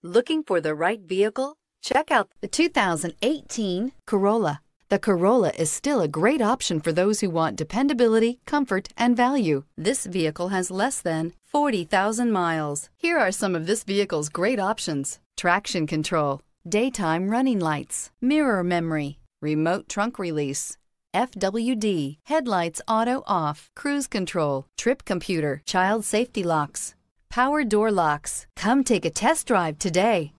Looking for the right vehicle? Check out the 2018 Corolla. The Corolla is still a great option for those who want dependability, comfort, and value. This vehicle has less than 40,000 miles. Here are some of this vehicle's great options: traction control, daytime running lights, mirror memory, remote trunk release, FWD, headlights auto off, cruise control, trip computer, child safety locks, power door locks. Come take a test drive today.